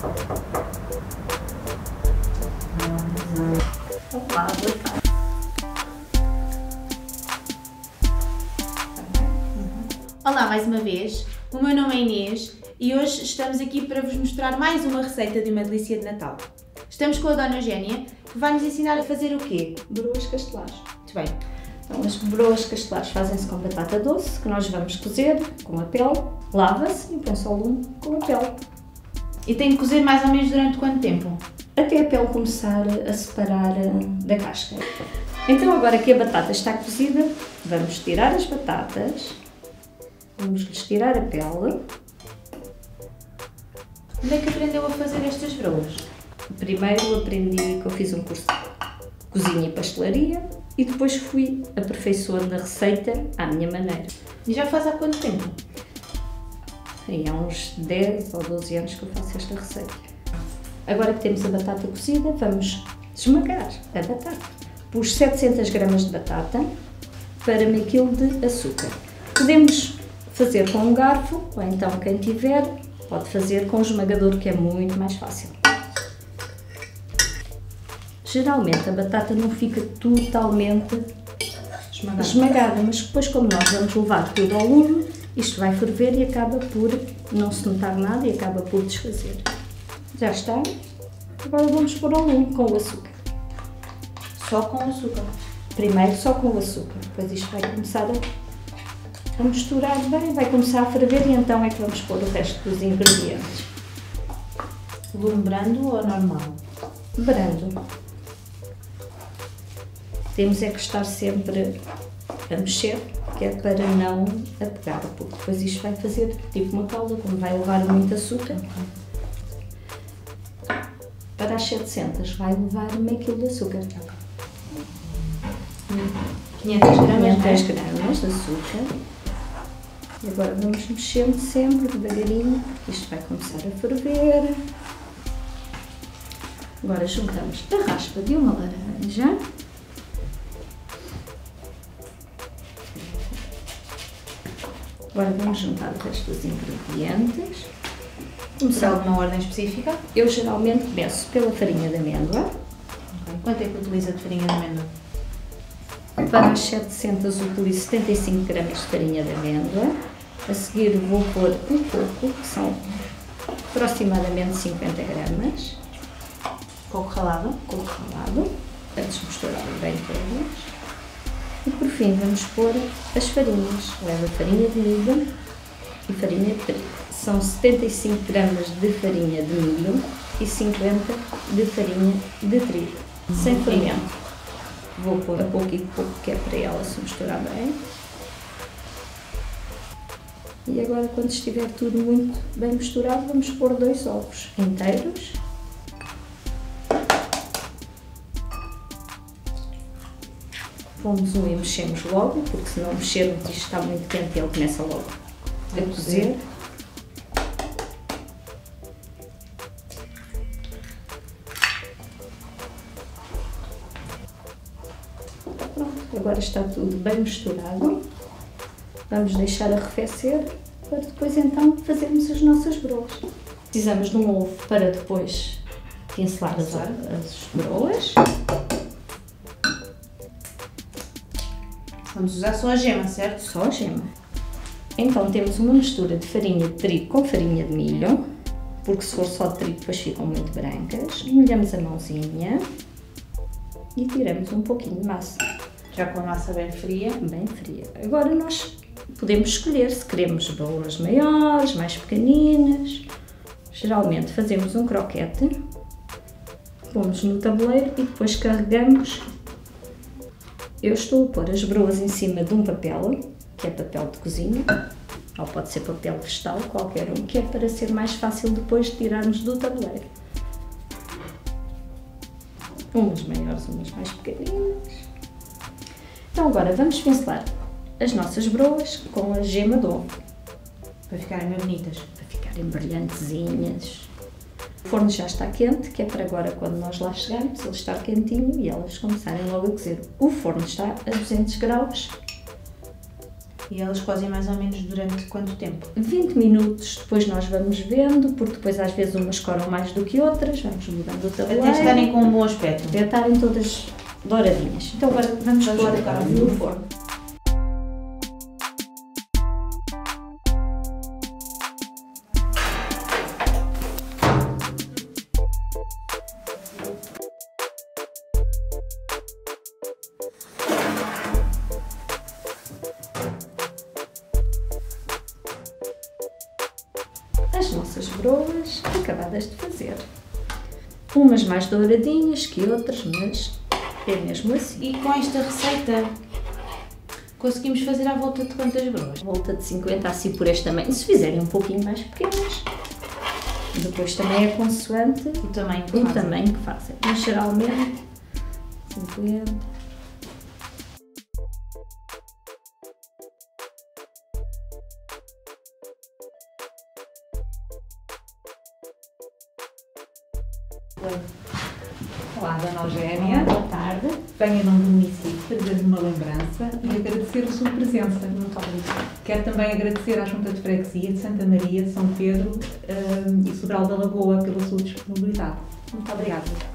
Olá, boa tarde. Olá mais uma vez, o meu nome é Inês e hoje estamos aqui para vos mostrar mais uma receita de uma delícia de Natal. Estamos com a Dona Eugénia, que vai nos ensinar a fazer o quê? Broas castelares. Muito bem. Então, as broas castelares fazem-se com batata doce, que nós vamos cozer com a pele, lava-se e põe-se ao lume com a pele. E tem que cozer mais ou menos durante quanto tempo? Até a pele começar a separar da casca. Então, agora que a batata está cozida, vamos tirar as batatas, vamos-lhes tirar a pele. Onde é que aprendeu a fazer estas broas? Primeiro aprendi que eu fiz um curso de cozinha e pastelaria e depois fui aperfeiçoando a receita à minha maneira. E já faz há quanto tempo? E há uns 10 ou 12 anos que eu faço esta receita. Agora que temos a batata cozida, vamos esmagar a batata. Pus 700 gramas de batata para meio quilo de açúcar. Podemos fazer com um garfo, ou então quem tiver, pode fazer com um esmagador, que é muito mais fácil. Geralmente a batata não fica totalmente esmagada, mas depois, como nós vamos levar tudo ao lume, isto vai ferver e acaba por não se notar nada e acaba por desfazer. Já está. Agora vamos pôr ao lume com o açúcar. Só com açúcar? Primeiro só com o açúcar, depois isto vai começar a misturar bem, vai começar a ferver e então é que vamos pôr o resto dos ingredientes. Lume brando ou normal? Brando. Temos é que estar sempre a mexer, que é para não apegar, porque depois isto vai fazer tipo uma calda, como vai levar muito açúcar. Para as 700 vai levar meio quilo de açúcar. 500 gramas, 500 gramas de açúcar. E agora vamos mexendo sempre devagarinho, porque isto vai começar a ferver. Agora juntamos a raspa de uma laranja. Agora vamos juntar o resto dos ingredientes. Começar alguma ordem específica? Eu geralmente começo pela farinha de amêndoa. Okay. Quanto é que utiliza de farinha de amêndoa? Para as 700 utilizo 75 gramas de farinha de amêndoa. A seguir vou pôr um pouco, que são aproximadamente 50 gramas. Coco ralado. Coco ralado. Vamos misturar bem todas. E por fim vamos pôr as farinhas. Leva farinha de milho e farinha de trigo. São 75 gramas de farinha de milho e 50 de farinha de trigo. Sem fermento. Vou pôr a pouco e pouco, que é para ela se misturar bem. E agora, quando estiver tudo muito bem misturado, vamos pôr 2 ovos inteiros. Pomos um e mexemos logo, porque se não mexermos isto está muito quente e ele começa logo a cozer. Pronto, agora está tudo bem misturado. Vamos deixar arrefecer para depois então fazermos as nossas broas. Precisamos de um ovo para depois pincelar as broas. Vamos usar só a gema, certo? Só a gema. Então temos uma mistura de farinha de trigo com farinha de milho, porque se for só de trigo depois ficam muito brancas. Molhamos a mãozinha e tiramos um pouquinho de massa. Já com a massa bem fria. Bem fria. Agora nós podemos escolher se queremos bolas maiores, mais pequeninas. Geralmente fazemos um croquete, pomos no tabuleiro e depois carregamos. Eu estou a pôr as broas em cima de um papel, que é papel de cozinha, ou pode ser papel vegetal, qualquer um, que é para ser mais fácil depois de tirarmos do tabuleiro. Umas maiores, umas mais pequeninas. Então agora vamos pincelar as nossas broas com a gema de ovo. Para ficarem bem bonitas. Para ficarem brilhantezinhas. O forno já está quente, que é para agora, quando nós lá chegarmos, ele estar quentinho e elas começarem logo a cozer. O forno está a 200 graus. E elas cozem mais ou menos durante quanto tempo? 20 minutos, depois nós vamos vendo, porque depois às vezes umas coram mais do que outras, vamos mudando o tabuleiro. Até estarem com um bom aspecto. Até estarem todas douradinhas. Então agora vamos pôr no forno. As nossas broas acabadas de fazer. Umas mais douradinhas que outras, mas é mesmo assim. E com esta receita conseguimos fazer à volta de quantas broas? Volta de 50 assim por este tamanho. Se fizerem um pouquinho mais pequenas, depois também é consoante O tamanho que o fazem. tamanho que fazem. Mas geralmente 50. Olá, Dona Eugénia. Boa tarde. Venho em nome do município fazer-lhe uma lembrança e agradecer a sua presença. Muito obrigada. Quero também agradecer à Junta de Freguesia de Santa Maria, São Pedro e Sobral da Lagoa pela sua disponibilidade. Muito obrigada.